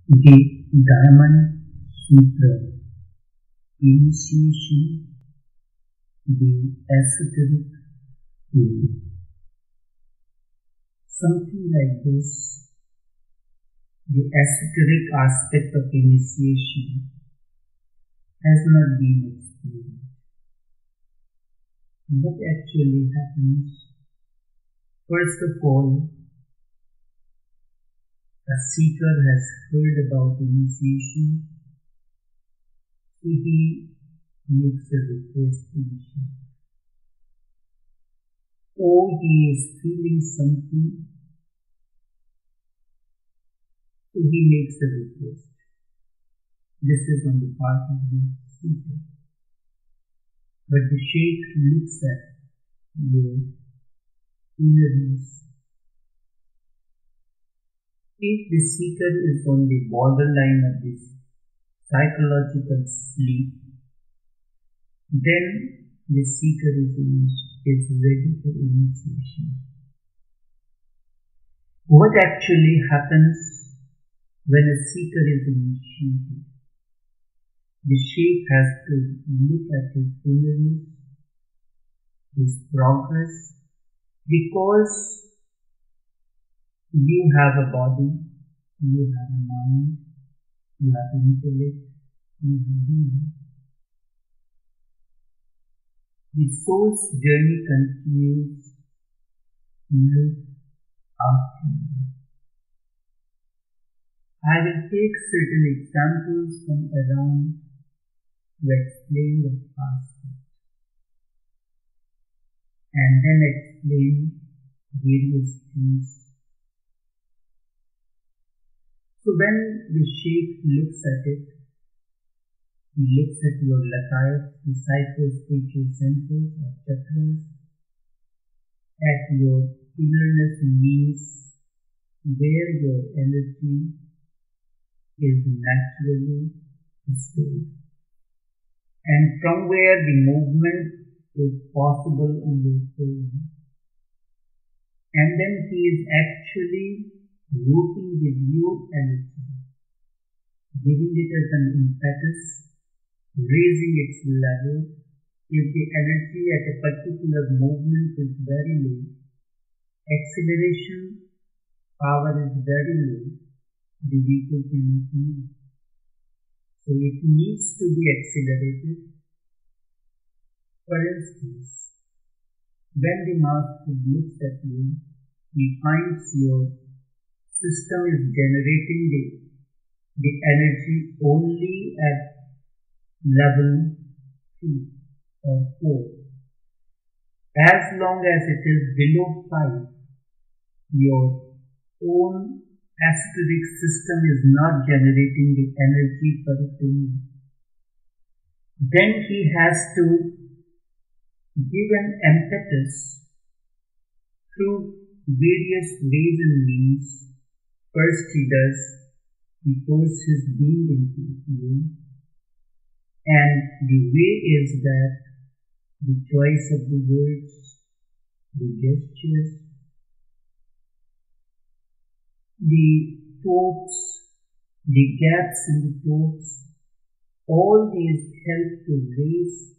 The Diamond Sutra Initiation, the Esoteric Way. Something like this, the esoteric aspect of initiation has not been explained. What actually happens? First of all, a seeker has heard about initiation, so he makes a request to the Shaykh. Or he is feeling something, so he makes a request. This is on the part of the seeker. But the Shaykh looks at your innerness. If the seeker is on the borderline of this psychological sleep, then the seeker is ready for initiation. What actually happens when a seeker is initiated? The Shaykh has to look at his innerness, his progress, because you have a body, you have a mind, you have intellect, you have being. The soul's journey continues night after night. I will take certain examples from around to explain the aspect and then explain various things. So when the Shaykh looks at it, he looks at your latayat, the psycho-spiritual centers or chakras, at your innerness means where your energy is naturally stored, and from where the movement is possible on your soul. And then he is actually rooting with your energy, giving it as an impetus, raising its level. If the energy at a particular movement is very low, acceleration power is very low, the vehicle cannot move. So it needs to be accelerated. For instance, when the master looks at you, he finds your system is generating the energy only at level 3 or 4. As long as it is below 5, your own esoteric system is not generating the energy for it to move. Then he has to give an impetus through various ways and means. First he pours his being into you, and the way is that the choice of the words, the gestures, the thoughts, the gaps in the thoughts, all these help to raise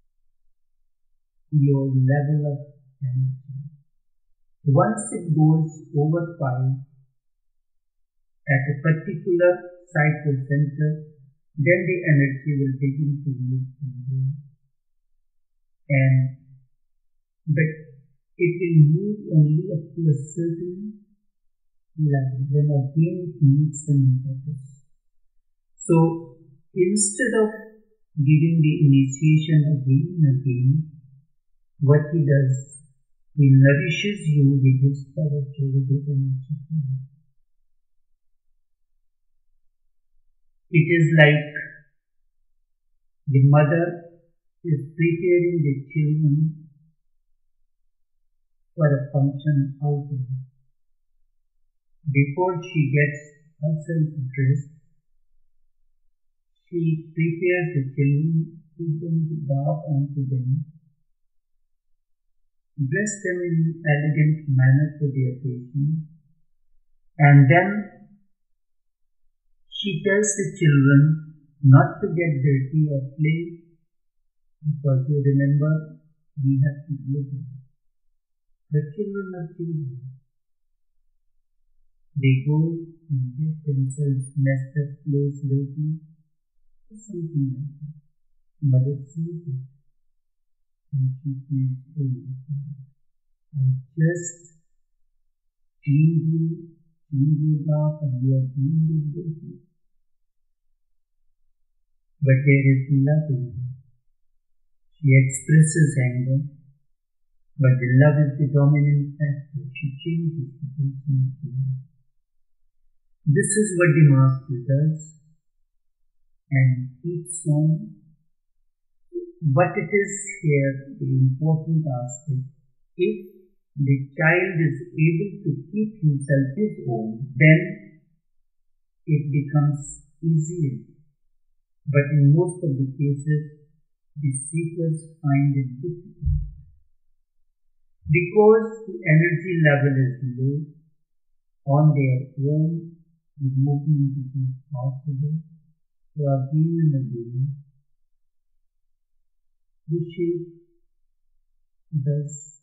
your level of energy. Once it goes over 5, at a particular psycho center, then the energy will begin to move from there. But it will move only up to a certain level, then again it needs an impetus. So instead of giving the initiation again and again, what he does, he nourishes you with his power, with his energy. It is like the mother is preparing the children for a function outing. Before she gets herself dressed, she prepares the children, put them the garb onto them, dress them in an elegant manner for the occasion, and then She tells the children not to get dirty or play because you remember we have to live. The children are children. They go and get themselves messed up, clothes dirty, or something like that. Mother sees it and she feels, oh my God, I just cleaned your bath and you are cleaned it dirty. But there is love in her. She expresses anger, but the love is the dominant factor. She changes the personality. This is what the Master does and keeps on. But it is here the important aspect. If the child is able to keep himself his own, then it becomes easier. But in most of the cases, the seekers find it difficult. Because the energy level is low, on their own, the movement is not possible. So again and again, the shape does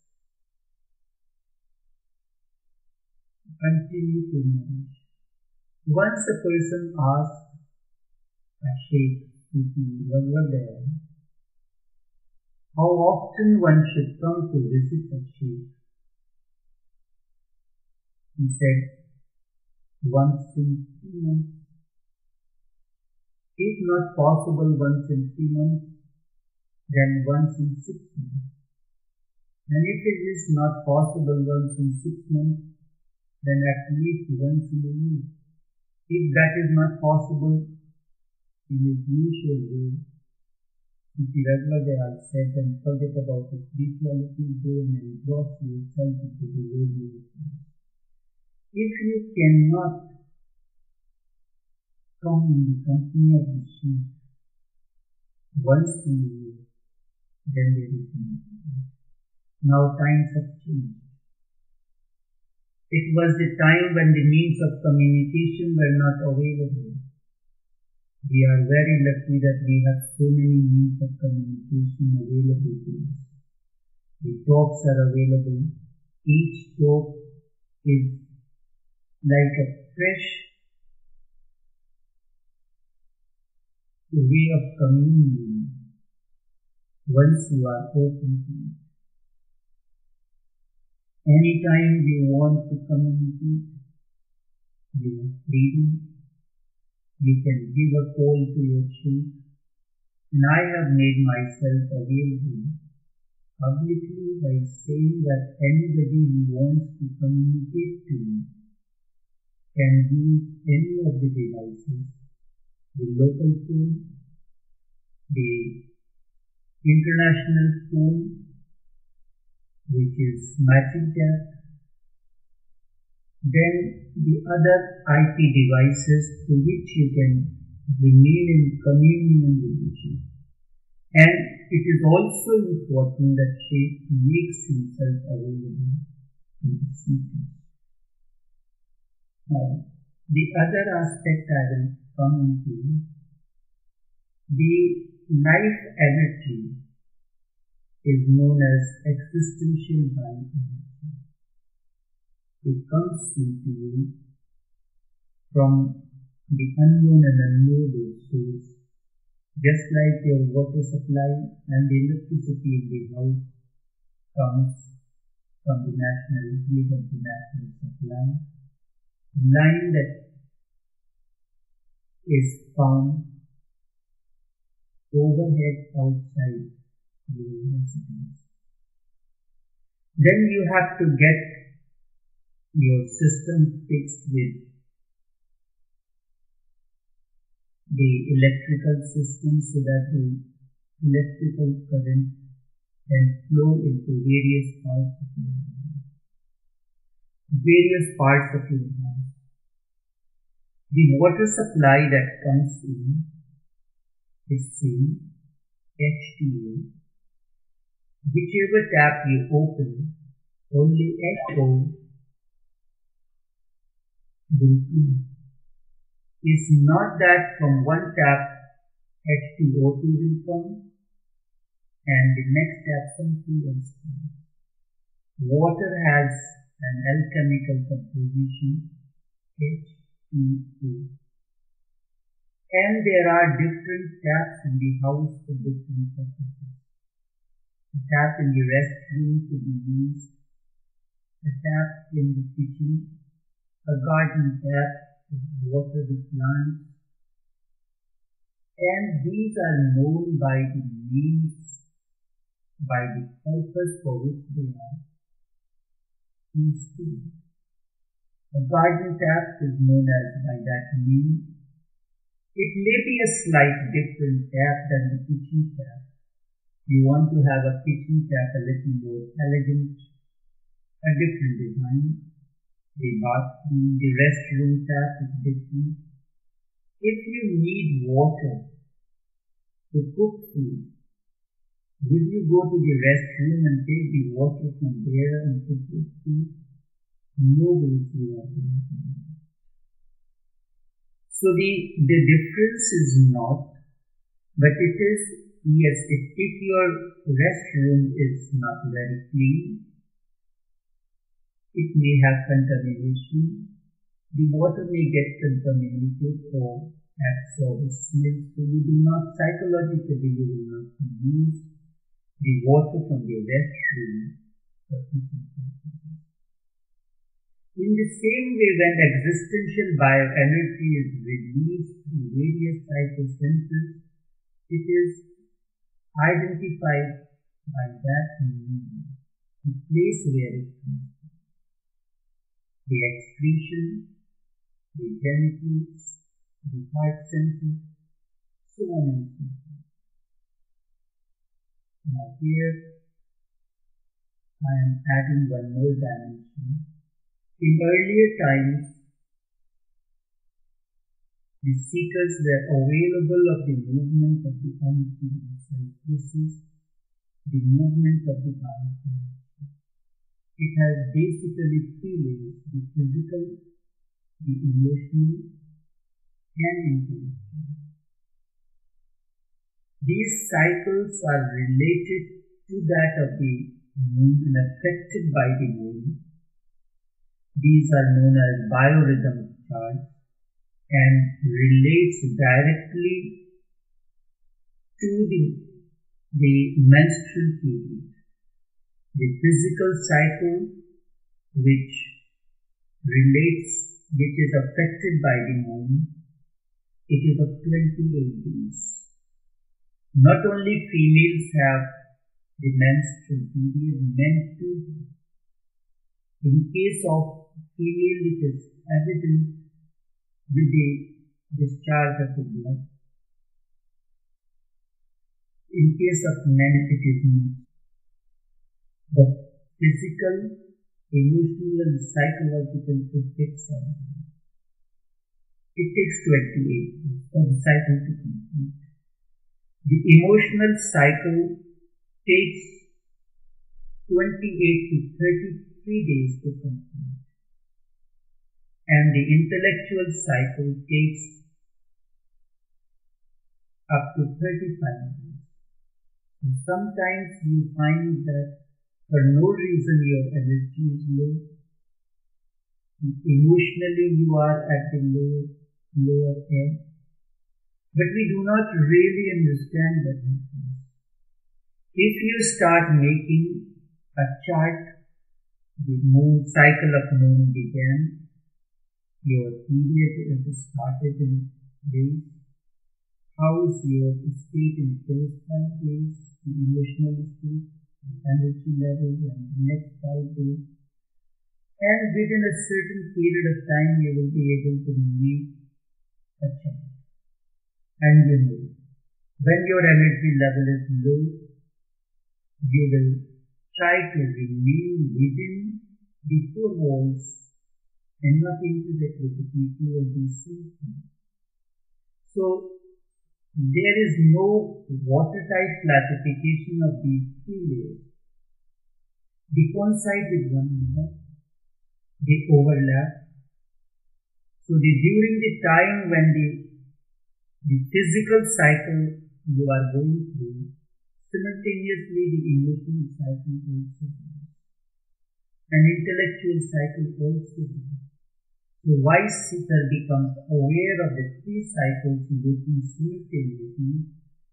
continue to nourish. Once a person asks a sheikh, Sufi Raghunath, how often one should come to visit a sheikh? He said, once in 3 months. If not possible once in 3 months, then once in 6 months. And if it is not possible once in 6 months, then at least once in a year. If that is not possible, in his usual way, Sri Raghunath said, then forget about the spirituality, go and engross yourself into the way. If you cannot come in the company of the sheep once in a year, then there is no problem. Now times have changed. It was the time when the means of communication were not available. We are very lucky that we have so many means of communication available to us. The talks are available. Each talk is like a fresh way of communion once you are open to it. Anytime you want to communicate, you have freedom. You can give a call to your sheikh, and I have made myself available publicly by saying that anybody who wants to communicate to me can use any of the devices, the local phone, the international phone, which is MagicJack, then the other IP devices through which you can remain in communion with the sheikh. And it is also important that sheikh makes himself available to the seekers. Now, the other aspect I will come into, the life energy is known as existential life energy. It comes into you from the unknown and unknowable source, just like your water supply and the electricity in the house comes from the national grid of the national supply. Line that is found overhead outside your residence. Then you have to get your system fixed with the electrical system so that the electrical current can flow into various parts of your house. The water supply that comes in is same, H2O. Whichever tap you open, only H2O will flow. is not that from one tap H2O2 will come and the next tap something else comes. Water has an alchemical composition H2O. And there are different taps in the house for different purposes. A tap in the restroom to be used, a tap in the kitchen, a garden tap to water the plants, and these are known by the names, by the purpose for which they are used to. A garden tap is known as by that name. It may be a slight different tap than the kitchen tap. You want to have a kitchen tap a little more elegant, a different design. The bathroom, the restroom tap is different. If you need water to cook food, will you go to the restroom and take the water from there and cook your food? No ways you are going to do that. So the difference is not, but it is, yes, if your restroom is not very clean, it may have contamination. The water may get contaminated or absorb smell, so you do not, psychologically, you will not use the water from the restroom for kitchen purposes. In the same way, when existential bioenergy is released through various psychosenses, it is identified by that name, the place where it comes from. The excretion, the genitals, the heart center, so on and so forth. Now here, I am adding one more dimension. In earlier times, the seekers were available of the movement of the energy itself. This is the movement of the bioenergy. It has basically three layers: the physical, the emotional, and intellectual. These cycles are related to that of the moon and affected by the moon. These are known as biorhythmic charts and relates directly to the menstrual period. The physical cycle which is affected by the moon, it is of 28 days. Not only females have the menstrual period, men too have. In case of female, it is evident with the discharge of the blood. In case of men, it is not. But physical, emotional and psychological effects are there. It takes 28 days for the cycle to complete. The emotional cycle takes 28 to 33 days to complete. And the intellectual cycle takes up to 35 days. So sometimes you find that for no reason your energy is low. Emotionally you are at the lower end. But we do not really understand what happens. If you start making a chart, the moon cycle of moon began, your period has started in days. How is your state in first 5 days, the emotional state, the energy level, and the next 5 days? And within a certain period of time, you will be able to make a chart. And you know, when your energy level is low, you will try to remain within the four walls and not interact with the people or be seen. So, there is no watertight classification of these three layers. They coincide with one another, they overlap. So during the time when the physical cycle you are going through, simultaneously the emotional cycle also goes. An intellectual cycle also goes. So wise seeker becomes aware of the three cycles working simultaneously,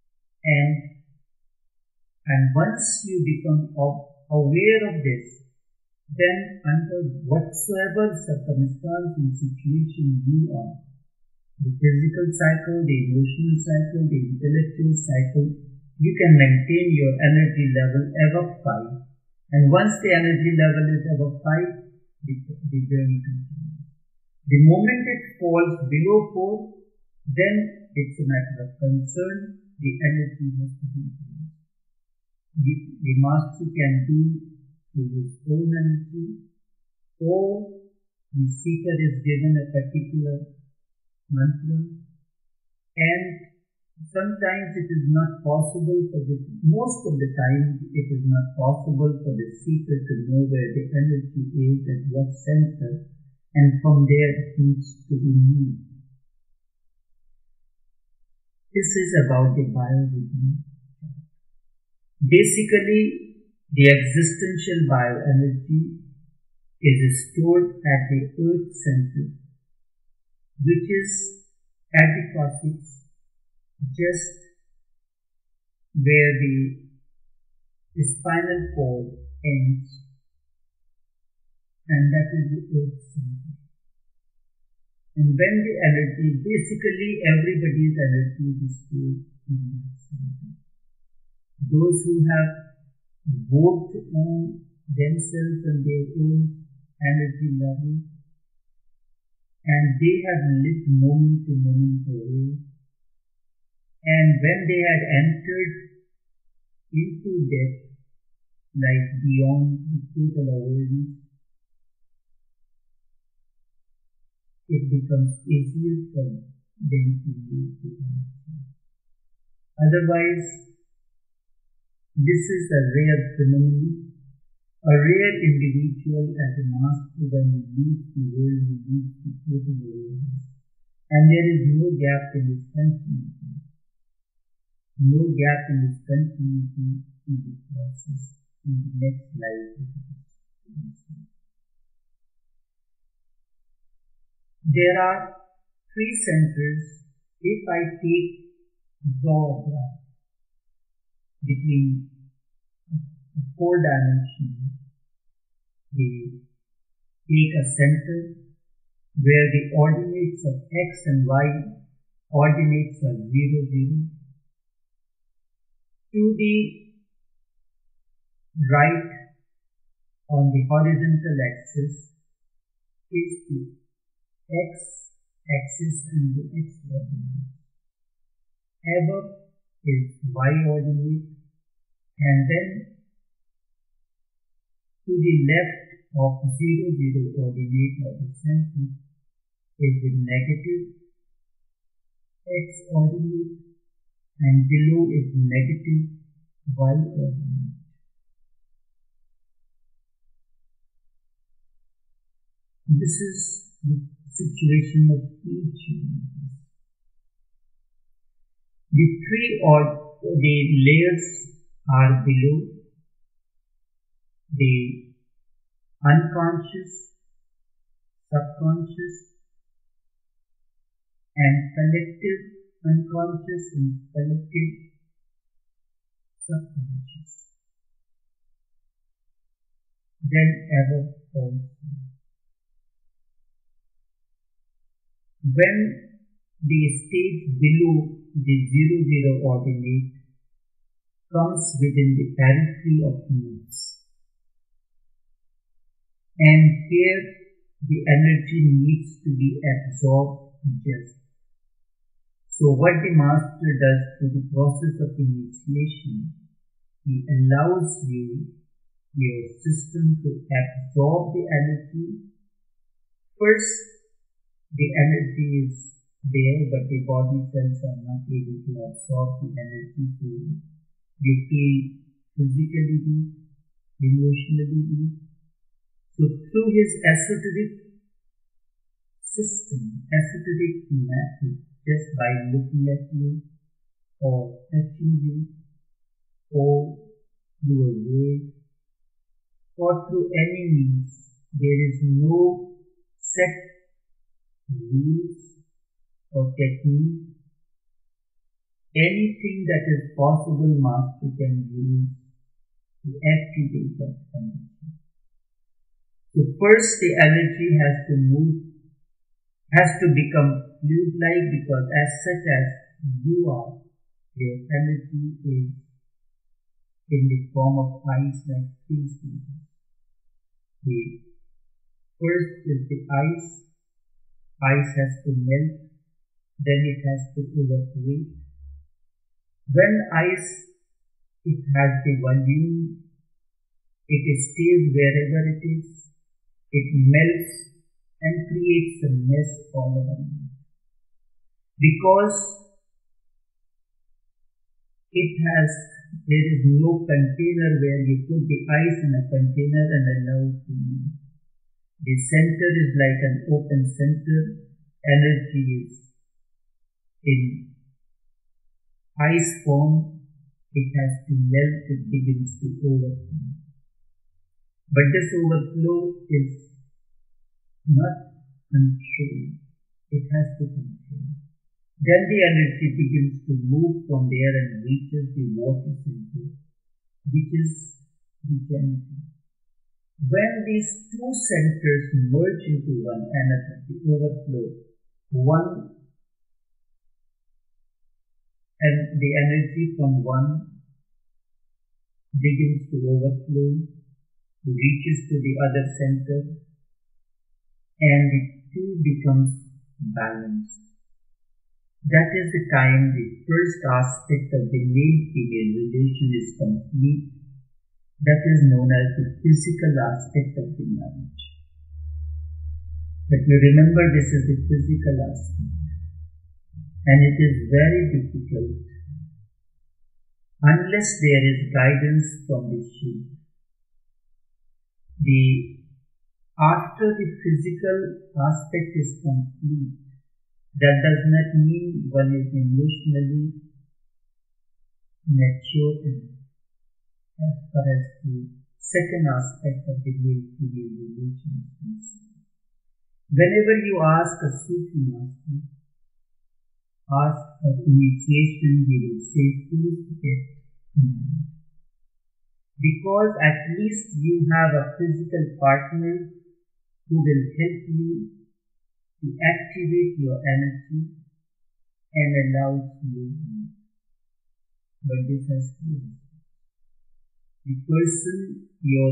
and once you become aware of this, then under whatsoever circumstance and situation you are, the physical cycle, the emotional cycle, the intellectual cycle, you can maintain your energy level above 5. And once the energy level is above 5, the journey continues. The moment it falls below 4, then it's a matter of concern. The energy has to be increased. The master can do through his own energy, or the seeker is given a particular mantra, and sometimes it is not possible for this, most of the time it is not possible for the seeker to know where the energy is at what center, and from there it needs to be moved. This is about the biorhythm. Basically, the existential bioenergy is stored at the earth center, which is at the coccyx, just where the spinal cord ends, and that is the earth center. And when the energy, basically everybody's energy is stored in that center. Those who have worked on themselves and their own energy level, and they have lived moment to moment away, and when they had entered into death, like beyond the total awareness, it becomes easier for them to use the energy. Otherwise, this is a rare phenomenon. A rare individual as a master, when he leaves the world, he leaves the total awareness. And there is no gap in his continuity. No gap in his continuity in the process, in the next life. There are three centers. If I draw a graph between 4 dimensions, we take a center where the ordinates of x and y ordinates are 0, 0. To the right on the horizontal axis is the x axis and the x ordinate. Above is y ordinate, and then to the left of 0, 0 ordinate or the center is the negative x ordinate, and below is negative y ordinate. This is the situation of each universe. The three or the layers are below: the unconscious, subconscious, and collective unconscious and collective subconscious. Then above also. When the stage below the 0, 0 ordinate comes within the periphery of nerves, and here the energy needs to be absorbed just. So what the master does through the process of initiation, he allows your system to absorb the energy. First, the energy is there, but the body cells are not able to absorb the energy, so you feel physically weak, emotionally weak. So through his esoteric system, esoteric method, just by looking at you or touching you or your way or through any means. There is no set rules or technique. Anything that is possible, Master can use to activate that energy. So first the energy has to move, has to become fluid-like, because as such as you are, your energy is in the form of ice, like 3 stages. The first is the ice. Ice has to melt, then it has to evaporate. When ice, it has the volume, it stays wherever it is, it melts and creates a mess all around it. Because there is no container where you put the ice in a container and allow it to move. The center is like an open center. Energy is in ice form. It has to melt, it begins to overflow. But this overflow is not controlled. It has to control. Then the energy begins to move from there and reaches the water center, which is the genital. When these two centers merge into one another, the overflow, one and the energy from one begins to overflow, reaches to the other center, and the two becomes balanced. That is the time the first aspect of the male-female relation is complete. That is known as the physical aspect of the marriage. But you remember, this is the physical aspect. And it is very difficult unless there is guidance from the sheep. After the physical aspect is complete, that does not mean one is emotionally mature enough as far as the second aspect of the male-female relation is concerned. Whenever you ask a Sufi master, ask for initiation, he will say, please get married. Because at least you have a physical partner who will help you to activate your energy and allow it to move. But this has to be the person, your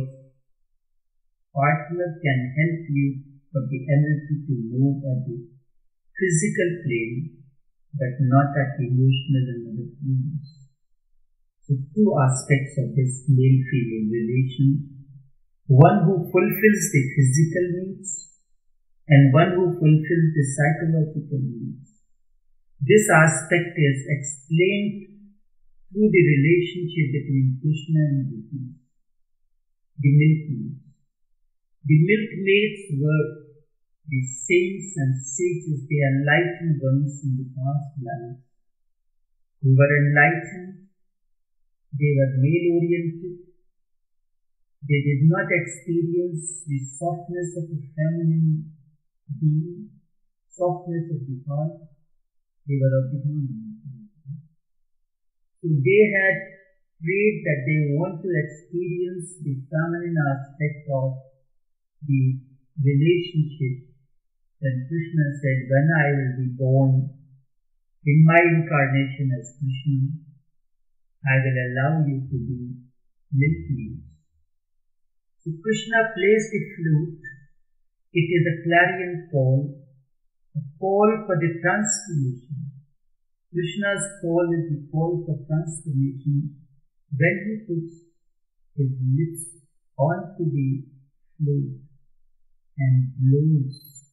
partner, can help you for the energy to move at the physical plane, but not at emotional and other planes. So two aspects of this male-female relation: one who fulfills the physical needs and one who fulfills the psychological needs. This aspect is explained through the relationship between Krishna and Gopis, the milkmaids. The milkmaids were the saints and sages, the enlightened ones in the past lives, who were enlightened. They were male-oriented. They did not experience the softness of the feminine being, softness of the heart. They were of the mind. So they had prayed that they want to experience the feminine aspect of the relationship. Then Krishna said, when I will be born in my incarnation as Krishna, I will allow you to be milkmaids. So Krishna plays the flute. It is a clarion call, a call for the transformation. Krishna's call is the call for transformation when he puts his lips onto the flute and blows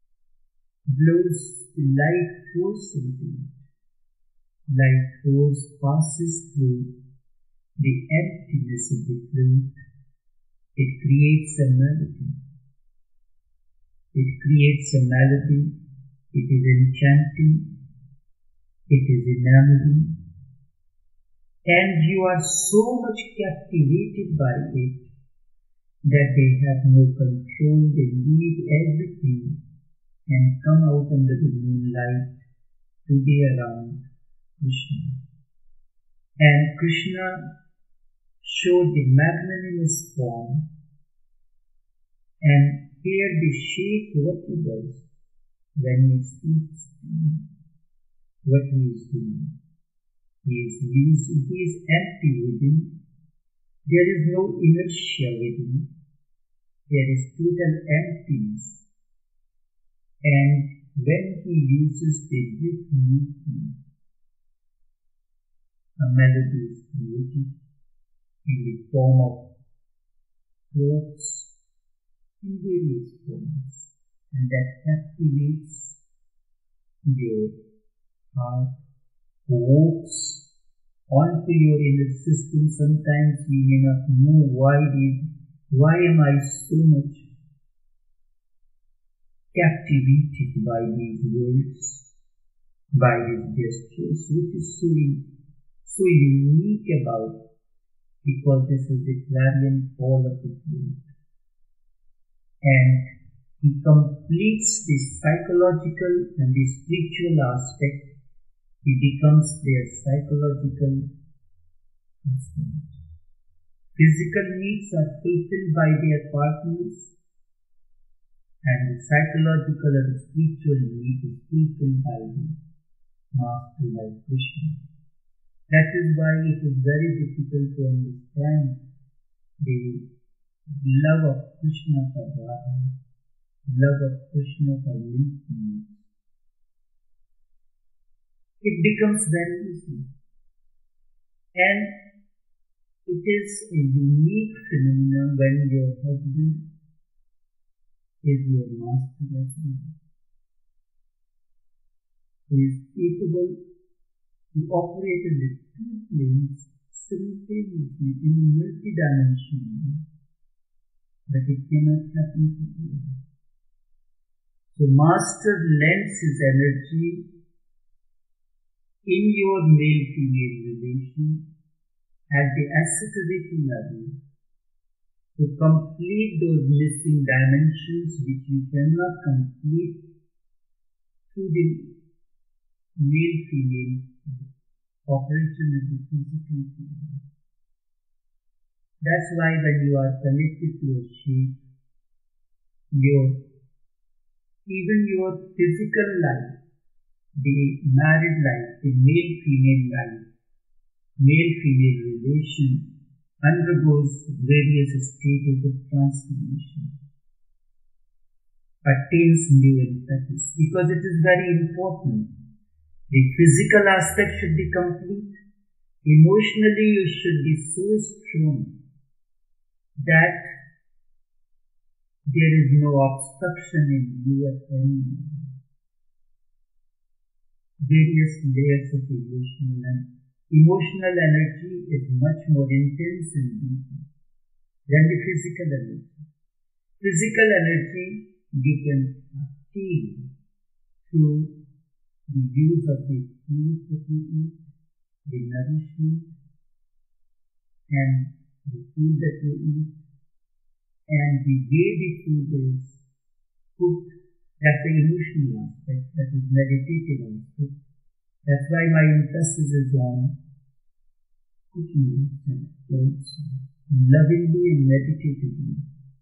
the light force into it. Light force passes through the emptiness of the flute. It creates a melody. It creates a melody, it is enchanting, it is enamoring, and you are so much captivated by it that they have no control, they leave everything and come out under the moonlight to be around Krishna. And Krishna showed the magnanimous form, and here we shake what he does when he speaks, what he is doing. He is empty within. There is no inertia within. There is total emptiness. And when he uses the rhythm movement, a melody is created in the form of notes in various forms, and that captivates your heart, walks onto your inner system. Sometimes you may not know why am I so much captivated by these words, by his gestures, which is so unique about, because this is the clarion call of the flute. And he completes the psychological and the spiritual aspect. He becomes their psychological aspect. Physical needs are fulfilled by their partners, and the psychological and spiritual need is fulfilled by the master, like Krishna. That is why it is very difficult to understand the love of Krishna for Radha, love of Krishna for milk. It becomes very easy. And it is a unique phenomenon when your husband is your master as well, who is capable to operate in the two planes simultaneously in a multi-dimensional, but it cannot happen to you. So master lends his energy in your male-female relation at the esoteric level to complete those missing dimensions which you cannot complete through the male-female operation of the physical field. That's why when you are connected to a sheikh, even your physical life, the married life, the male-female life, male-female relation undergoes various stages of transformation, attains new impetus, because it is very important. The physical aspect should be complete. Emotionally, you should be so strong that there is no obstruction in you at any level. Various layers of emotional energy is much more intense and deeper than the physical energy. Physical energy you can attain through the use of the food that you eat, the nourishment, and the food that you eat, and the way the food is cooked. That's the emotional aspect, that is meditative aspect. That's why my emphasis is on cooking and foods, lovingly and meditatively.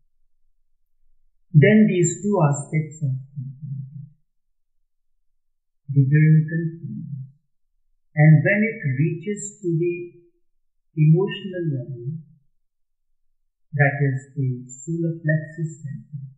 Then these two aspects are completed. The journey continues. And when it reaches to the emotional level, that is the solar plexus center,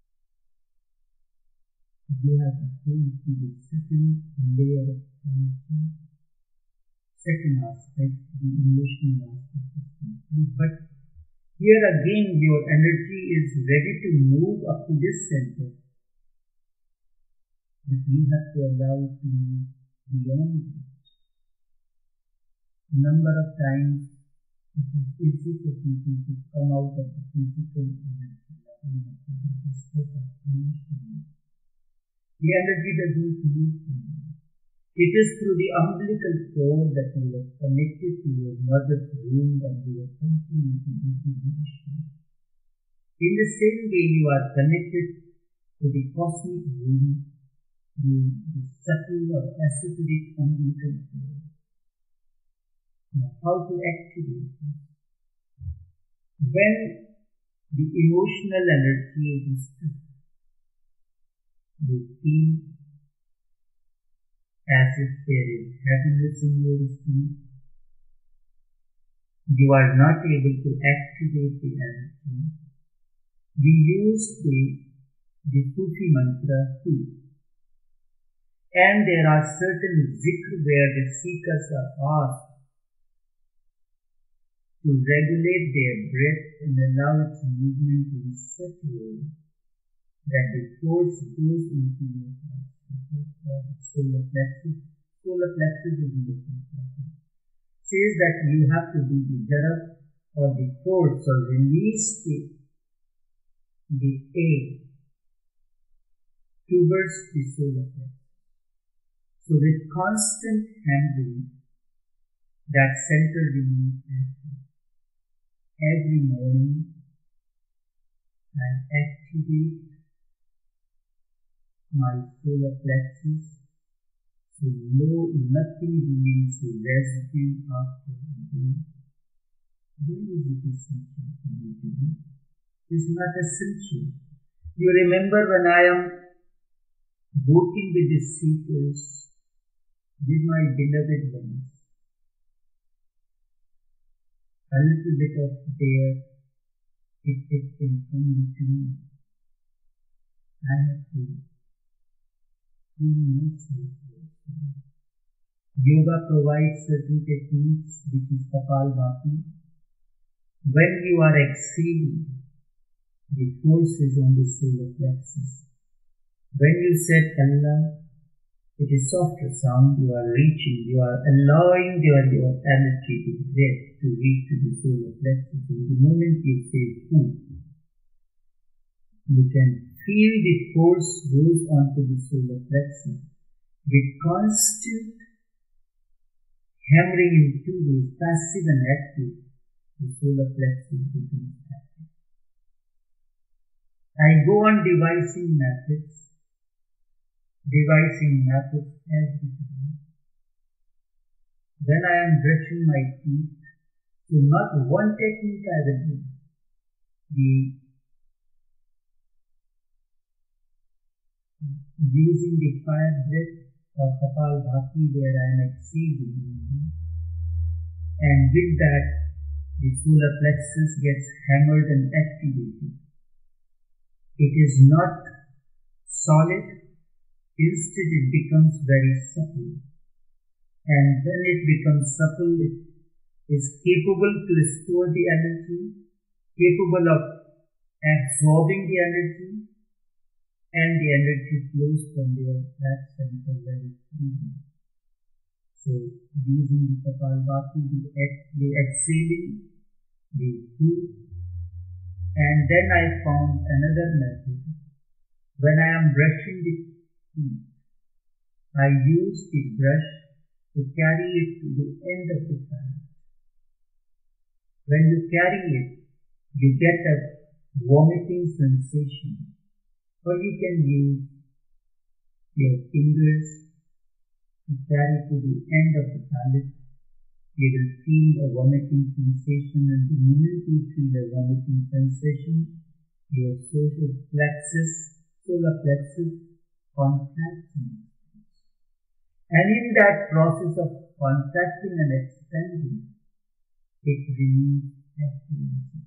you have attained to the second layer of energy, second aspect, the emotional aspect is complete. But here again your energy is ready to move up to this center, but you have to allow it to move beyond that. A number of times it is easy for people to come out of the physical energy level The energy does not move from you. It is through the umbilical cord that you are connected to your mother's womb and you are continuing to be nourishment. In the same way you are connected to the cosmic womb through the subtle or esoteric umbilical cord. Now, how to activate this? When the emotional energy is stuck, you feel as if there is heaviness in your stomach. You are not able to activate the energy. We use the Sufi mantra too. And there are certain zikr where the seekers are asked to regulate their breath and allow its movement in such a way that the force goes into your heart. Solar plexus. Solar plexus is important. Says that you have to do the jarab or the force or release the air towards the solar plexus. So with constant handling, that center remains active. Every morning, I activate my solar plexus, so nothing remains residue after a day. Why is it essential for me to do? It is not essential. You remember when I am working with the seekers, with my beloved ones, a little bit of their effect can come into me. I have to myself. Yoga provides certain techniques which is Kapalbhati. When you are exhaling, the force is on the solar plexus. When you said Allah, it is softer sound, you are reaching, you are allowing your energy to breath to reach to the solar plexus. And the moment you say food, you can feel the force goes onto the solar plexus. With constant hammering in two ways, passive and active, the solar plexus becomes active. I go on devising methods every time. When I am brushing my teeth, so not one technique I will do. Using the fire breath or Kapalbhati where I am exhaling, and with that the solar plexus gets hammered and activated. It is not solid, instead it becomes very supple. And when it becomes supple, it is capable to store the energy, capable of absorbing the energy, and the energy flows from their that center very freely. So, using the Kapalbhati, the exhaling, the food, and then I found another method. When I am brushing the teeth, I use the brush to carry it to the end of the palate. When you carry it, you get a vomiting sensation. Or you can use your fingers to carry to the end of the palate. You will feel a vomiting sensation, and the moment you feel a vomiting sensation, your solar plexus contracts and expands. And in that process of contracting and expanding, it remains active.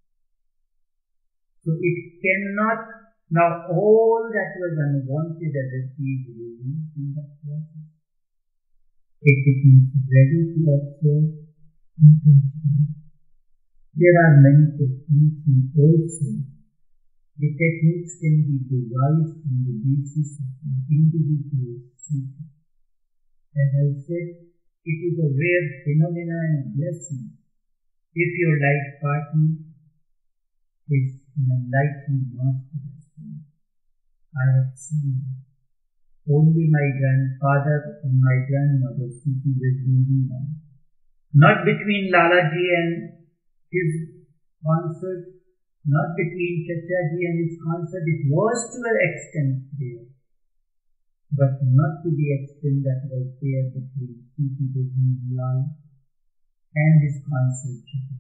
So it cannot. Now all that was unwanted energy is released in that process. It becomes ready to absorb and continue. There are many techniques, and also the techniques can be devised on the basis of an individual seeker. As I said, it is a rare phenomenon and blessing if your life partner is an enlightened master has told. I have seen only my grandfather and my grandmother Sufi Rajmohan Lal. Not between Lalaji and his concert, not between Chachaji and his concert. It was to an extent there, but not to the extent that was there between Sufi Rajmohan Lal and his concert.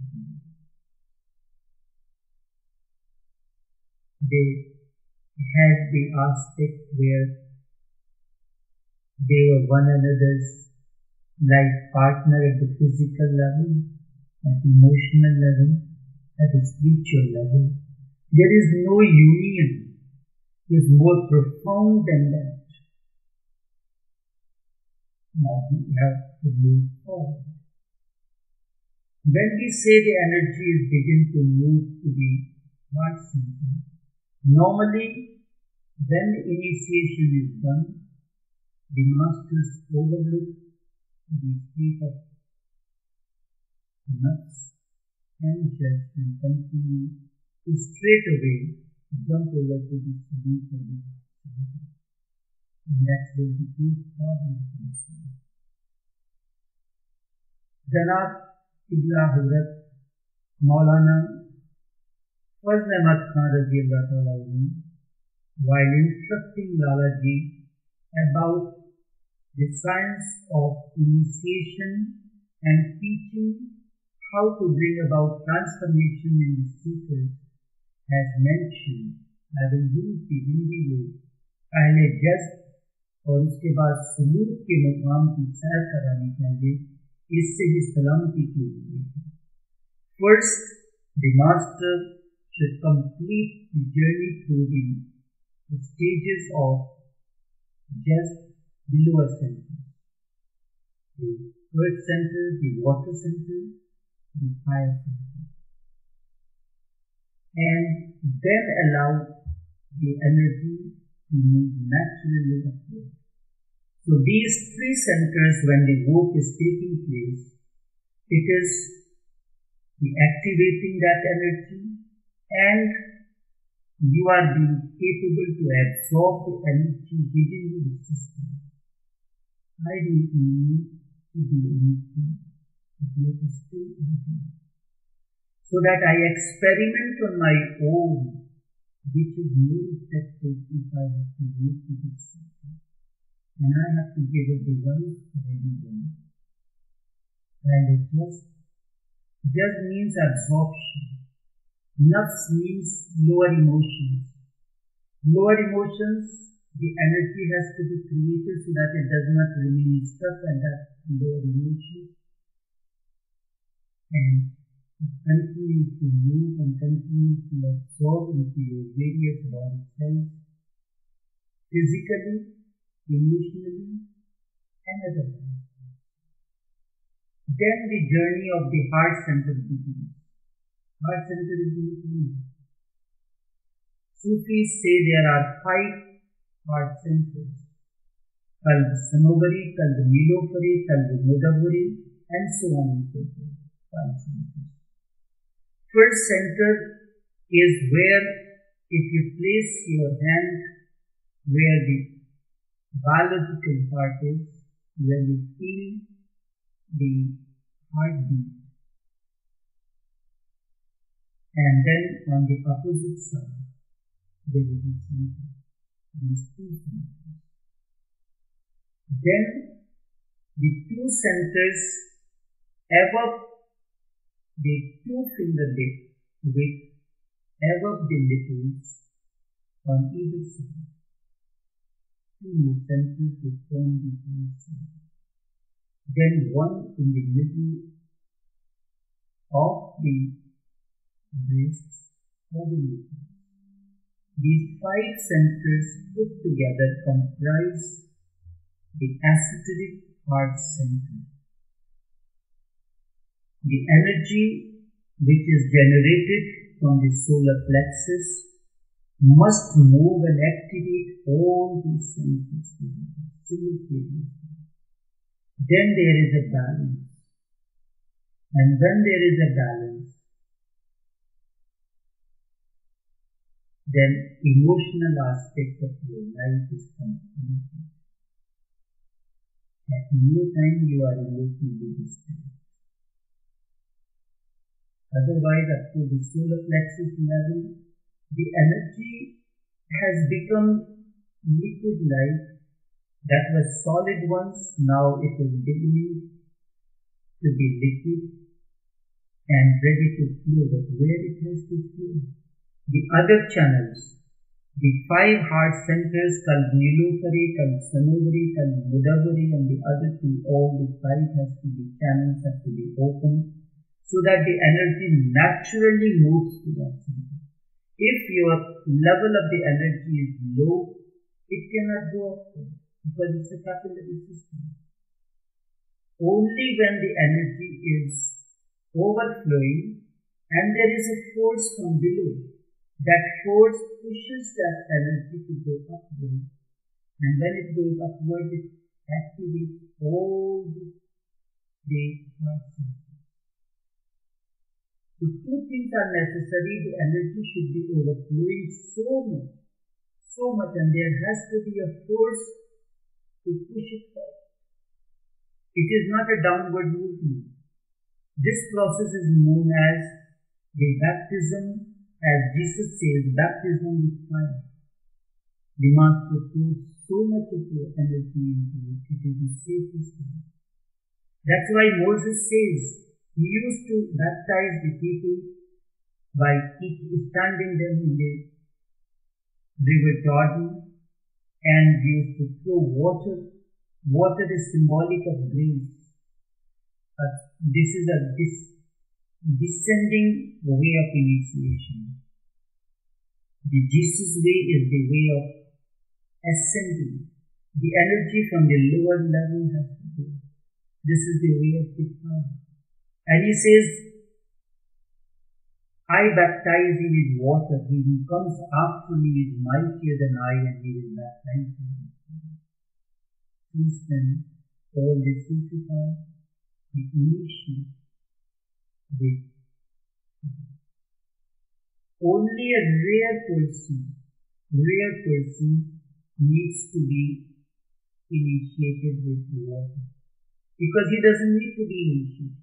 They had the aspect where they were one another's life partner at the physical level, at the emotional level, at the spiritual level. There is no union. It is more profound than that. Now we have to move forward. When we say the energies begin to move to the heart center, normally when the initiation is done, the masters overlook the state of nuts and just and continue to straight away jump over to the sleep of the heart center. And that's where the great problem comes from. Janab Qibla Hazrat Maulana Fazl Ahmad Khan Radiyallahu Ta'ala, while instructing Lalaji about the science of initiation and teaching how to bring about transformation in the seekers, has mentioned, I will use the Hindi word, पहले just और उसके बाद सलूक के मुकाम की सैर करानी चाहिए, इससे ही सलामती की हुई है. First, the master should complete the journey through the stages of just the lower center, the earth center, the water center, the fire center, and then allow the energy to move naturally upward. So these three centers, when the work is taking place, it is the activating that energy, and you are being capable to absorb the energy within the system. I don't need to do anything, but yet still I do. So that I experiment on my own, which is more effective if I have to work with the system. And I have to give a device for everyone. And it just means absorption. Nafs means lower emotions. Lower emotions, the energy has to be created so that it does not remain stuck at that lower emotion. And it continues to move and continues to absorb into your various body cells, physically, emotionally, and otherwise. Then the journey of the heart center begins. Heart center is in between. Sufis say there are 5 heart centers: Qalb Sanovari, Qalb Nilofari, Qalb Mudavvari, and so on and so forth. 5 centers. First center is where, if you place your hand where the biological heart is, where you feel the heartbeat, and then on the opposite side there is a center, these 2 centers. Then the 2 centers above the 2-finger width, above the nipples on either side, 2 more centers, they form the heart center. Then one in the middle of the breasts or the nipples. These 5 centers put together comprise the esoteric heart center. The energy which is generated from the solar plexus must move and activate all these centers together simultaneously. Then there is a balance. And when there is a balance, then emotional aspect of your life is completed. At no time you are emotionally disturbed. Otherwise, up to the solar plexus level, the energy has become liquid light that was solid once, now it is beginning to be liquid and ready to flow. But where it has to flow? The other channels, the 5 heart centers called Nilofari, called Sanovari, called Mudavari, and the other 2, all the 5 has to be channels, have to be open, so that the energy naturally moves to that center. If your level of the energy is low, it cannot go upward because it's a capillary system. Only when the energy is overflowing and there is a force from below, that force pushes that energy to go upward, and when it goes upward, it activates all the heart centers. So 2 things are necessary. The energy should be overflowing so much, and there has to be a force to push it forward. It is not a downward movement. This process is known as the baptism, as Jesus says, baptism with fire. The Master pours so much of your energy into it. It is the safest way. That's why Moses says, he used to baptize the people by standing them in the river Jordan, and used to throw water. Water is symbolic of grace. This is a descending way of initiation. The Jesus way is the way of ascending. The energy from the lower level has to go. This is the way of the fire. And he says, I baptize you with water. He who comes after me is mightier than I, and he will baptize you with fire. Since then, all the sanctified, the initiate, with fire. Only a rare person needs to be initiated with water, because he doesn't need to be initiated.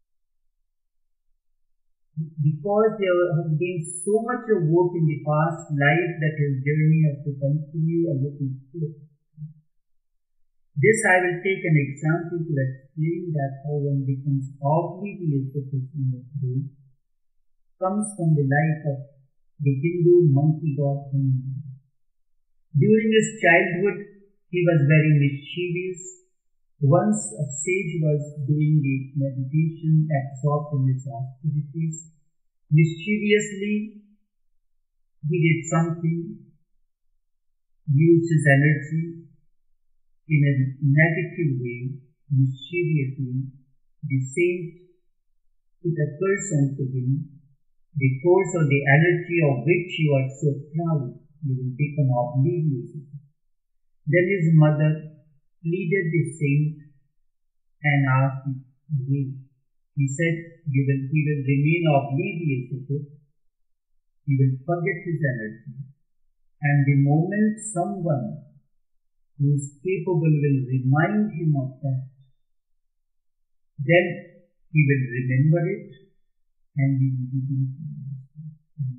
Because there has been so much of work in the past life that his journey has to continue a little quick. This I will take an example to explain that how one becomes oblivious of his inner truth comes from the life of the Hindu monkey god Hanuman. During his childhood, he was very mischievous. Once a sage was doing the meditation, absorbed in his austerities. Mischievously, he did something, used his energy in a negative way, mischievously. The saint put a curse onto him. The force of the energy of which you are so proud, you will become oblivious of it. Then his mother pleaded the saint and asked him to wait. He said he will remain oblivious of it. He will forget his energy. And the moment someone who is capable will remind him of that, then he will remember it and he will begin to understand.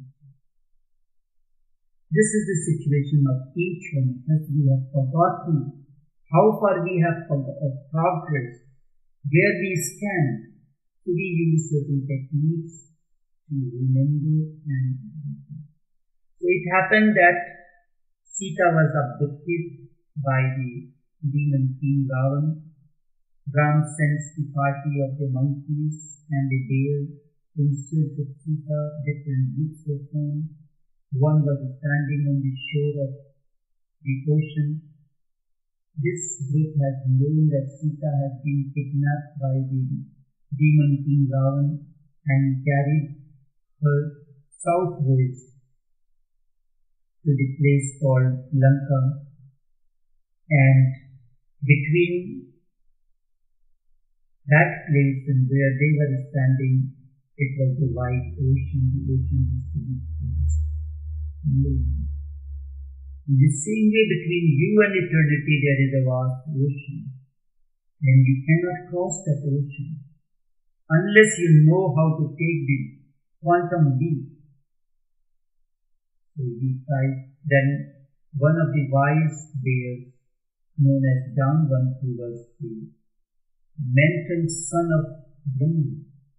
This is the situation of each one of us. We have forgotten how far we have progressed, where we stand. So we use certain techniques to remember and remember. So it happened that Sita was abducted by the demon king Ravan. Ram sends the party of the monkeys and the bear in search of Sita. Different groups were formed. One was standing on the shore of the ocean. This group has known that Sita has been kidnapped by the demon king Ravan and carried her southwards to the place called Lanka, and between that place and where they were standing, it was the wide ocean. The ocean has to be crossed. In the same way, between you and eternity, there is a vast ocean, and you cannot cross that ocean unless you know how to take the quantum leap. So he tries. Then one of the wise bears, known as Jambantu, was the mental son of Brahma,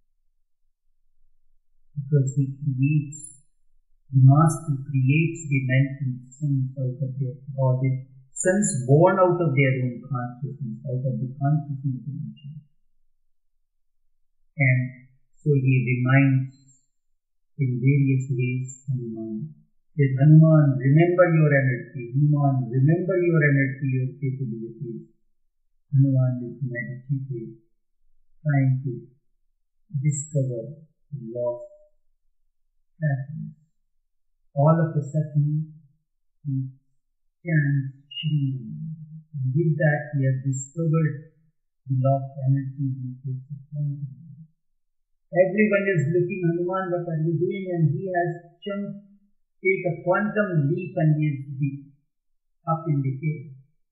because he creates. The master creates the mental sons out of their, or the sons born out of their own consciousness, out of the consciousness of the. And so he reminds in various ways Hanuman. Says, Hanuman, remember your energy. Hanuman, remember your energy, your capabilities. Hanuman is meditative, trying to discover the lost passions. All of a sudden, he stands Shri Ram. With that, he has discovered the lost energy. He takes it from him. Everyone is looking, Hanuman, what are you doing? And he has jumped, take a quantum leap, and he is up in the air.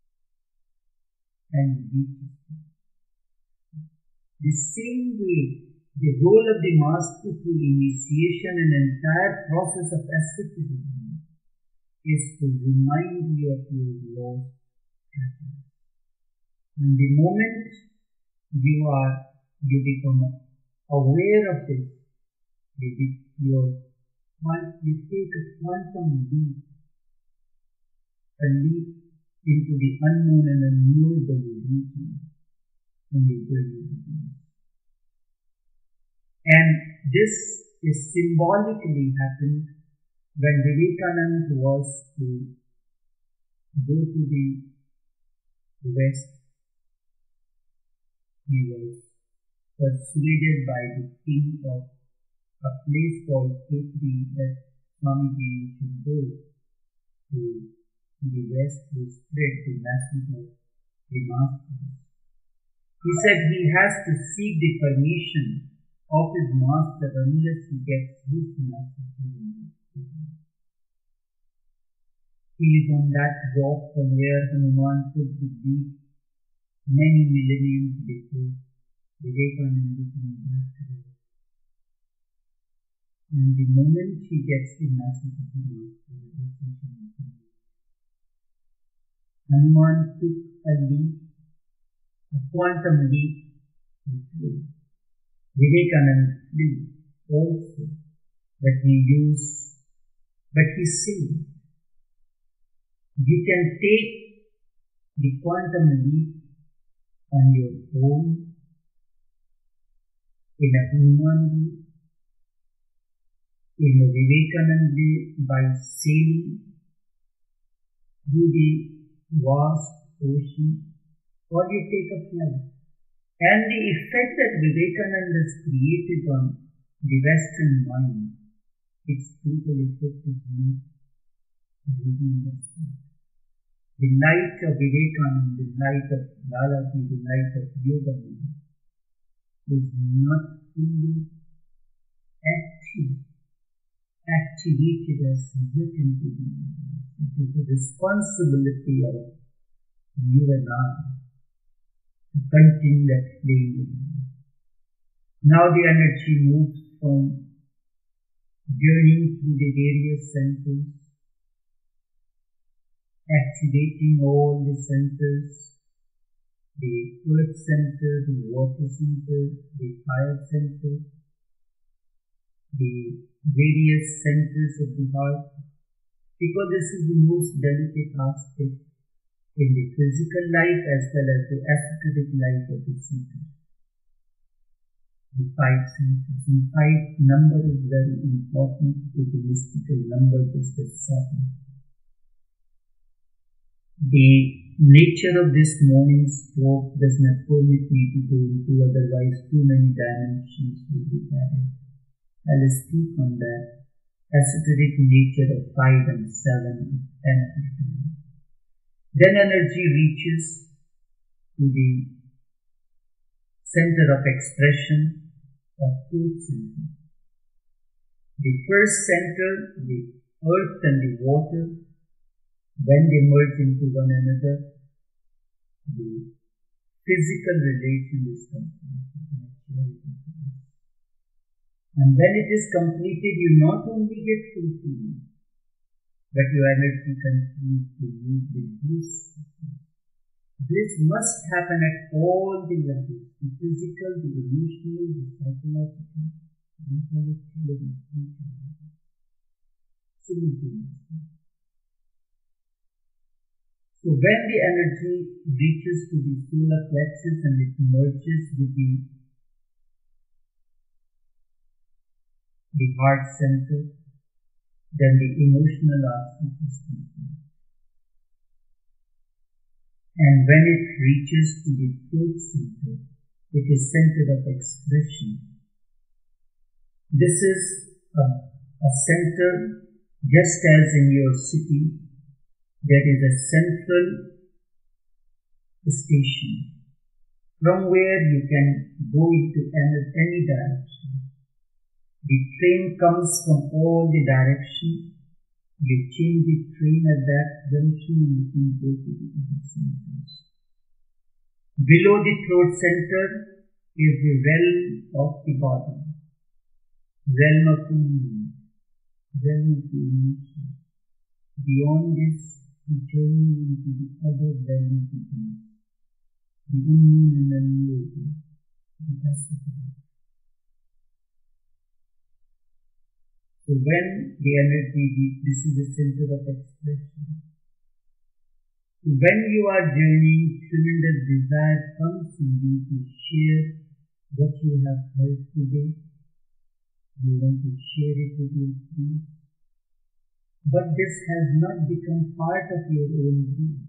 And he reaches it. The same way, the role of the master through initiation and entire process of asceticism is to remind you of your lost happiness. And the moment you become aware of this, you take a quantum leap, a leap into the unknown and unknowable region, and your journey begins. And this is symbolically happened when Vivekananda was to go to the West. He was persuaded by the king of a place called Khetri that Swamiji should go to the West to spread the message of the masters. He said he has to seek the permission of his master unless he gets his message. He is on that rock from where Hanuman took the leap many millenniums before. Vivekananda is on that rock. And the moment he gets the message of the master, Hanuman took a leap, a quantum leap, he flew. Vivekananda flew also, but he said, you can take the quantum leap on your own, in a Hanuman leap, in a Vivekananda leap, by sailing through the vast ocean, or you take a flight. And the effect that Vivekananda has created on the Western mind, its total effect is not really understood. The light of Vivekananda, the light of Lalaji, the light of Yogananda is not fully activated as written to be. It is the responsibility of you and I to continue that flame. Now the energy moves from journeying through the various centers, activating all the centers, the earth center, the water center, the fire center, the various centers of the heart, because this is the most delicate aspect in the physical life as well as the esoteric life of the seeker. The 5 centers. And 5 number is very important. It is a mystical number, just as 7. The nature of this morning's talk does not permit me to go into, otherwise too many dimensions will be added. I will speak on that esoteric nature of 5 and 7 and 15. Then energy reaches to the center of expression of truth center. The first center, the earth and the water, when they merge into one another, the physical relation is completed. And when it is completed, you not only get fulfillment, but your energy continues to move with bliss. Bliss must happen at all the levels, the physical, the emotional, the psychological, the intellectual, and the spiritual. Simultaneously. So when the energy reaches to the solar plexus and it merges with the heart center, then the emotional aspect is complete. And when it reaches to the throat center, it is center of expression. This is a center, just as in your city, there is a central station from where you can go into any direction. The train comes from all the directions. You change the train at that junction and you can go to the other centers. Below the throat center is the realm of the body, realm of the mind, realm of the emotion. Beyond this, the journey into the other realm begins, the unknown and unknowable, the esoteric. So when the energy, this is the center of expression. So when you are journeying, tremendous desire comes in you to share what you have heard today. You want to share it with your friends. But this has not become part of your own being.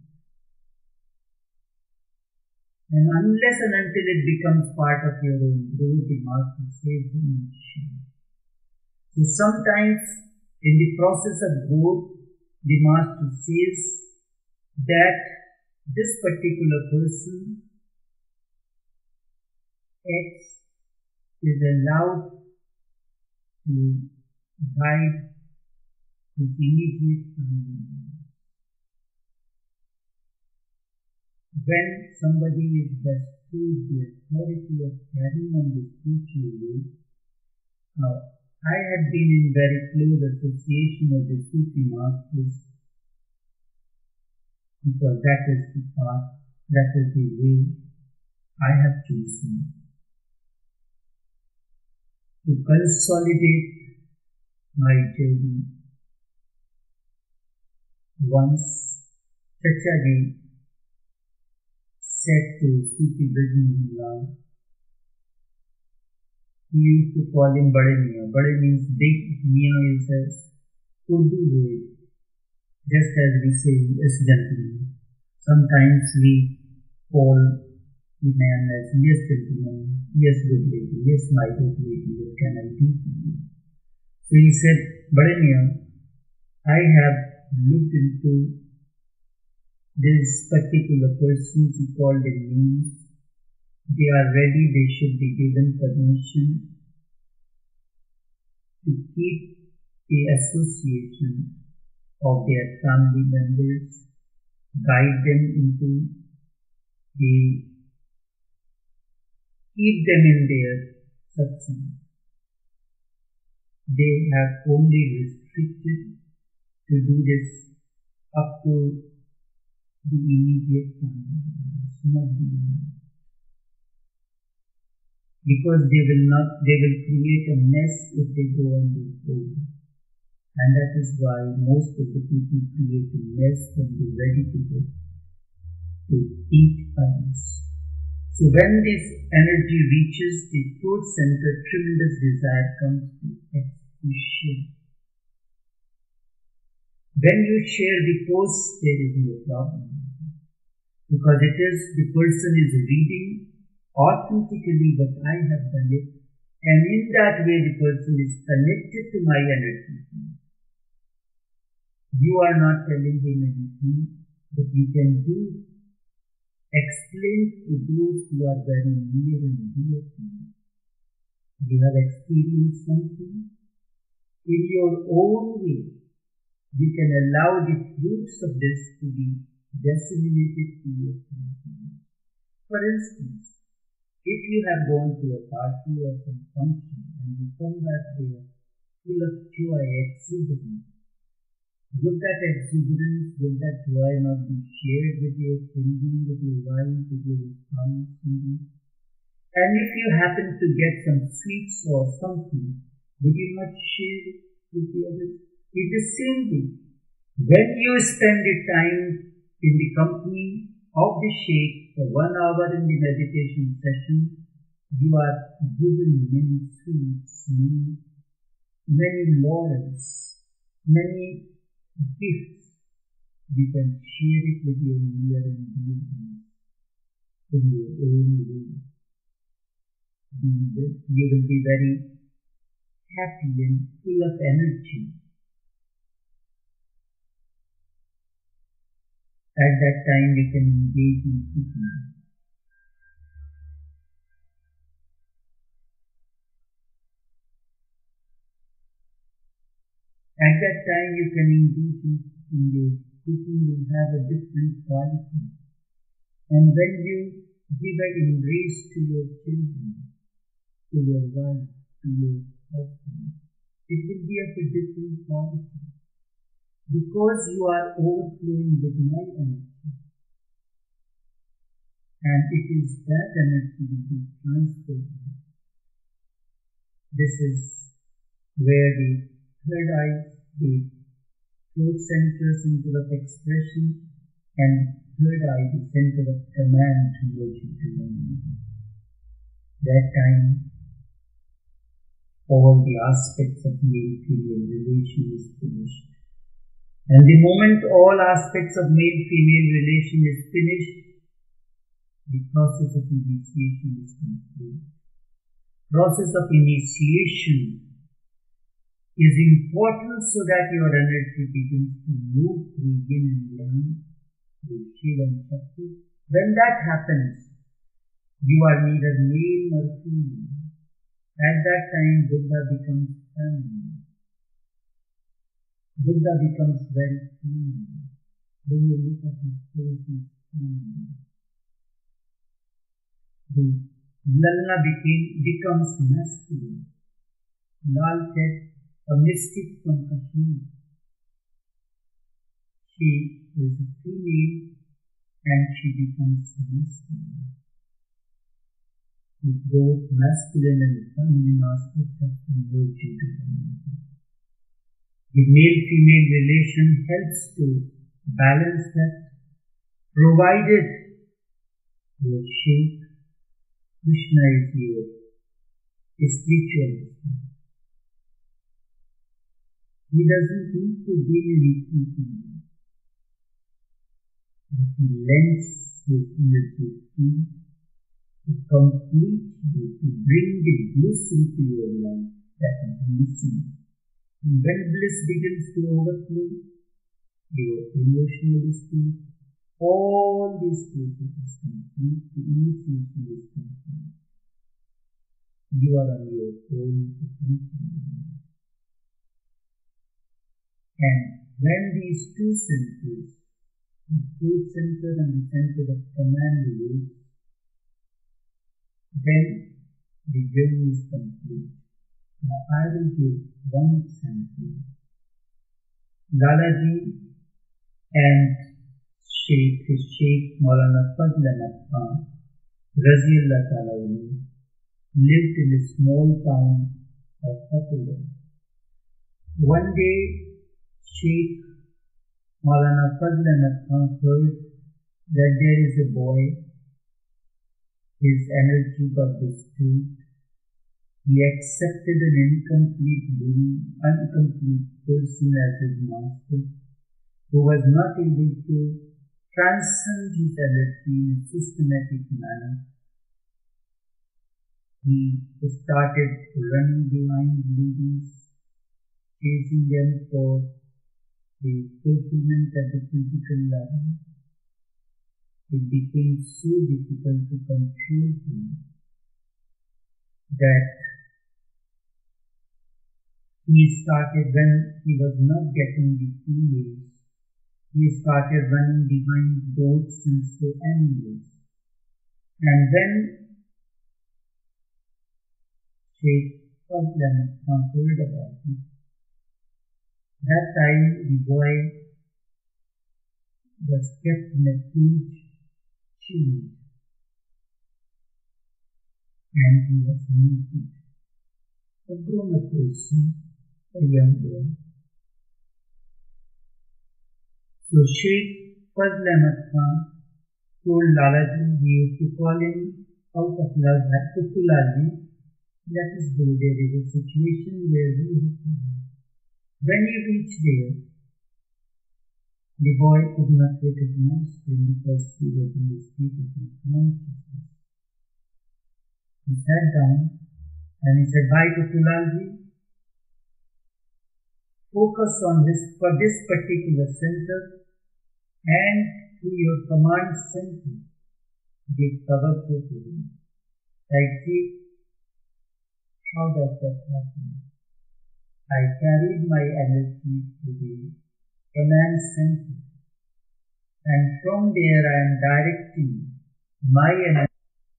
And unless and until it becomes part of your own growth, the Master says, do not share. So sometimes in the process of growth, the Master says that this particular person, X, is allowed to guide his immediate family. When somebody is bestowed the authority of carrying on the spiritual way, now I had been in very close association of the Sufi masters because that is the path, that is the way I have chosen to consolidate my journey. Once Chachaji said to Sufi Brajmohan Lal, he used to call him Bade Mian. Bade means big, Mian is a Urdu word, just as we say yes gentleman. Sometimes we call the man as yes gentleman, yes good lady, yes my good lady, what can I do for you? So he said, Bade Mian, I have looked into this particular persons, he called them names. They are ready, they should be given permission to keep the association of their family members, guide them into keep them in their satsang. They have only restricted to do this up to the immediate family members, not beyond. Because they will create a mess if they go on their own. And that is why most of the people create a mess when they're ready to go to teach others. So when this energy reaches the throat center, tremendous desire comes to share. When you share the post, there is no problem. Because it is, the person is reading authentically what I have done it, and in that way the person is connected to my energy. You are not telling him anything, but you can explain to those who are very near and dear to you. You have experienced something in your own way. you can allow the fruits of this to be disseminated to your family. For instance, if you have gone to a party or some function and you come back there full of joy, exuberant, would that exuberance, will that joy not be shared with your children, with your wife, with your spouse? And if you happen to get some sweets or something, would you not share it with the others? It's the same way. When you spend the time in the company of the Sheikh for 1 hour in the meditation session, you are given many sweets, many laurels, many gifts. You can share it with your near and dear ones in your own way. You will be very happy and full of energy. At that time, you can engage in cooking. At that time, you can engage in your cooking will have a different quality. And when you give an embrace to your children, to your wife, to your husband, it will be of a different quality. Because you are overflowing with my energy. And it is that energy will be transferred. This is where the third eye, the throat center, center of expression, and third eye, the center of command towards you to one another. That time, all the aspects of male-female relation is finished. And the moment all aspects of male-female relation is finished, the process of initiation is complete. Process of initiation is important so that your energy begins to move through yin and yang, through Shiva and Shakti. When that happens, you are neither male nor female. At that time, Buddha becomes feminine. Buddha becomes very feminine. When you look at his face, he is feminine. The Lalla becomes masculine. Lal Tet, a mystic from Kashmir. She is a female and she becomes masculine. With both masculine and feminine aspects of converge into one another. The male-female relation helps to balance that, provided your Sheikh, Krishna is your spiritual spirit. He doesn't need to gain anything from you, but he lends his energy to you to complete you, to bring the bliss into your life that is missing. And when bliss begins to overflow, your emotional state, all these stages is complete, the initiation is complete. You are on your own to continue. And when these two centers, the throat center and the center of command release, then the journey is complete. Now I will give one example. Lalaji and his Sheikh Maulana Fazl Ahmad Khan, Raziyallah Ta'ala, lived in a small town of Fatehgarh. One day, Sheikh Maulana Fazl Ahmad Khan heard that there is a boy, his energy got disturbed. He accepted an incomplete person as his master, who was not able to transcend his energy in a systematic manner. He started running behind ladies, chasing them for the fulfillment at the physical level. It became so difficult to control him that he started, when he was not getting the females, he started running behind goats and so animals. And when Sheikh Fazl Ahmad Khan heard about it, that time the boy was kept in a cage, chained, and he was naked. A grown-up person, a young boy. So Sheikh Fazl Ahmad Khan told Lalaji, he used to call him out of love, Lalaji, let us go, there is a situation where we have to go. When he reached there, the boy could not recognize him because he was in the state of unconsciousness. He sat down and he said, Bhai Kutulalji, focus on this for this particular center and to your command center, give tawajjuh to him. Like, see, how does that happen? I carried my energy to the command center, and from there I am directing my energy.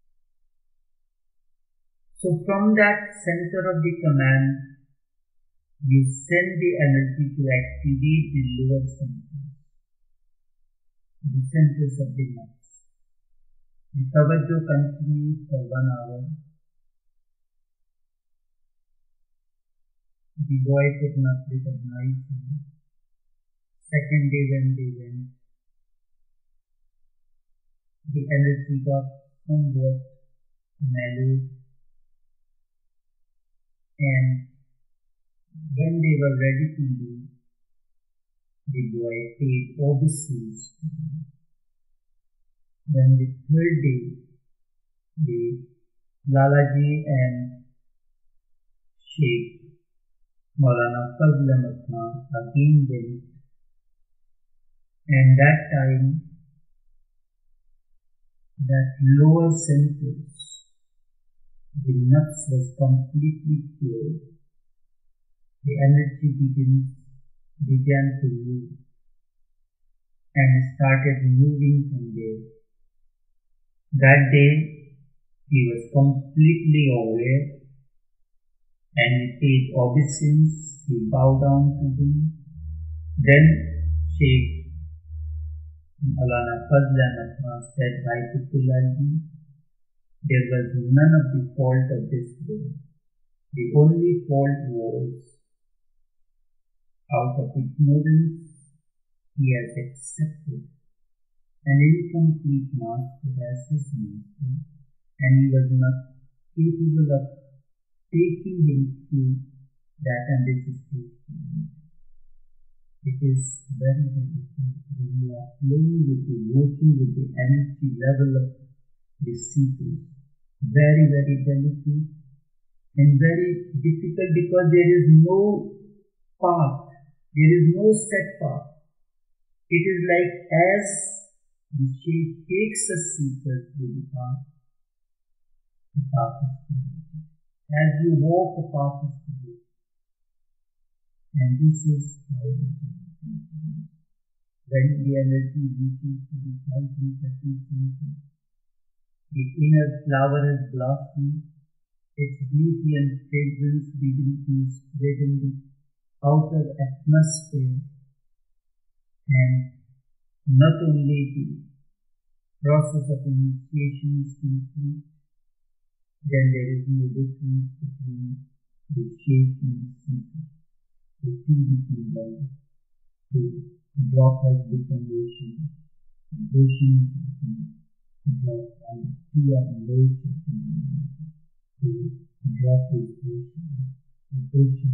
So from that center of the command, you send the energy to activate the lower centers, the centers of the nafs. The tawajjuh continues for 1 hour. The boy could not recognize him. Second day when they went, the energy got somewhat mellowed, and when they were ready to leave, the boy paid obeisance to him. Then the third day, the Lalaji and Sheikh Maulana Fazl Ahmad Khan again went, and that time that lower centers, the nafs was completely cured. The energy began to move and started moving from there. That day he was completely aware and he paid obeisance, he bowed down to him. Then Sheikh Maulana Fazl Ahmad Khan said, Bhai Kutulalji, there was none of the fault of this boy. The only fault was, out of ignorance, he has accepted an incomplete master as his master, and he was not capable of taking him through that, and this is his fault. It is very difficult when you are playing with the working with the energy level of the seekers. Very, very delicate and very difficult because there is no path, there is no set path. It is like as the Shaykh takes a seeker through the path is completed. As you walk, the path is completed. And this is how the journey continues. When the energy reaches to the 530 center, the inner flower has blossomed, its beauty and fragrance begin to spread in the outer atmosphere, and not only the process of initiation is complete, then there is no difference between the shape and the seeker. The two become one. The drop has become ocean. The ocean has become drop, and the two are merged into one another. The drop is ocean. The ocean